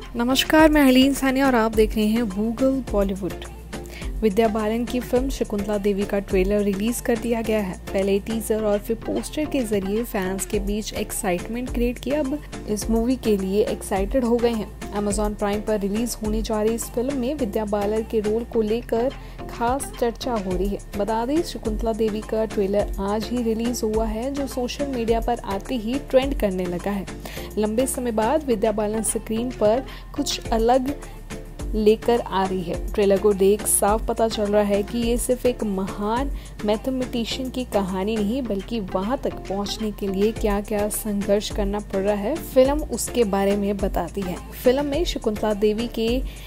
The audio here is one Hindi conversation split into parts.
नमस्कार, मैं हलीन सानी और आप देख रहे हैं गूगल बॉलीवुड। विद्या बालन की फिल्म शकुंतला देवी का ट्रेलर रिलीज कर दिया गया है। पहले टीजर और फिर पोस्टर के जरिए फैंस के बीच एक्साइटमेंट क्रिएट किया। अब इस मूवी के लिए एक्साइटेड हो गए हैं। Amazon प्राइम पर रिलीज होने जा रही इस फिल्म में विद्या बालन के रोल को लेकर खास चर्चा हो रही है। बता दें, शकुंतला देवी का ट्रेलर आज ही रिलीज हुआ है, जो सोशल मीडिया पर आते ही ट्रेंड करने लगा है। लंबे समय बाद विद्या बालन स्क्रीन पर कुछ अलग लेकर आ रही है। ट्रेलर को देख साफ पता चल रहा है कि ये सिर्फ एक महान मैथमेटिशियन की कहानी नहीं, बल्कि वहां तक पहुंचने के लिए क्या क्या संघर्ष करना पड़ रहा है, फिल्म उसके बारे में बताती है। फिल्म में शकुंतला देवी के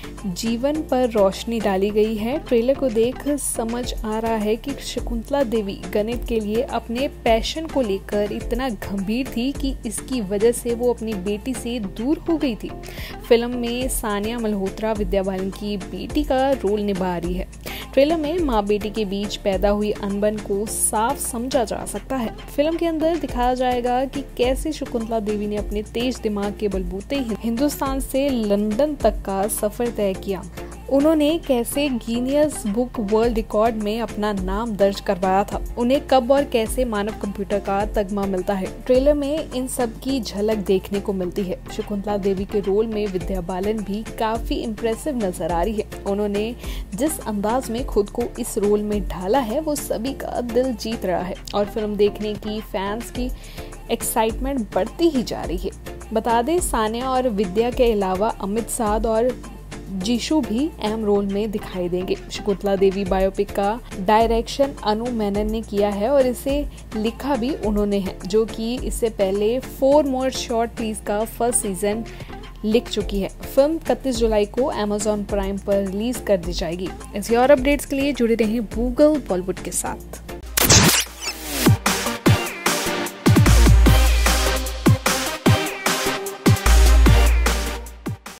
जीवन पर रोशनी डाली गई है। ट्रेलर को देख समझ आ रहा है कि शकुंतला देवी गणित के लिए अपने पैशन को लेकर इतना गंभीर थी कि इसकी वजह से वो अपनी बेटी से दूर हो गई थी। फिल्म में सानिया मल्होत्रा विद्या बालन की बेटी का रोल निभा रही है। ट्रेलर में माँ बेटी के बीच पैदा हुई अनबन को साफ समझा जा सकता है। फिल्म के अंदर दिखाया जाएगा कि कैसे शकुंतला देवी ने अपने तेज दिमाग के बलबूते हिंदुस्तान से लंदन तक का सफर तय किया। उन्होंने कैसे गिनीज बुक वर्ल्ड रिकॉर्ड में अपना नाम दर्ज करवाया था, उन्हें कब और कैसे मानव कंप्यूटर का तगमा मिलता है। ट्रेलर में इन सब की झलक देखने को मिलती है। शकुंतला देवी के रोल में विद्या बालन भी काफी इम्प्रेसिव नजर आ रही है। उन्होंने जिस अंदाज में खुद को इस रोल में ढाला है, वो सभी का दिल जीत रहा है और फिल्म देखने की फैंस की एक्साइटमेंट बढ़ती ही जा रही है। बता दें, सानिया और विद्या के अलावा अमित साध और जीशु भी अहम रोल में दिखाई देंगे। शकुंतला देवी बायोपिक का डायरेक्शन अनु मेनन ने किया है और इसे लिखा भी उन्होंने है, जो कि इससे पहले 4 मोर शॉर्ट प्लीज का फर्स्ट सीजन लिख चुकी है। फिल्म 31 जुलाई को Amazon प्राइम पर रिलीज कर दी जाएगी। ऐसी और अपडेट्स के लिए जुड़े रहें गूगल बॉलीवुड के साथ।